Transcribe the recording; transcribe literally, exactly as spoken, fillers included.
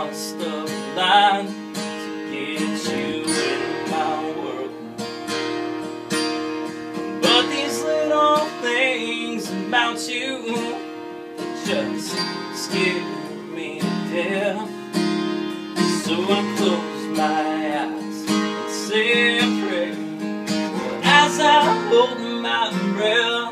crossed the line to get you in my world. But these little things about you just scare me to death. So I close my eyes and say a prayer, but as I hold my breath,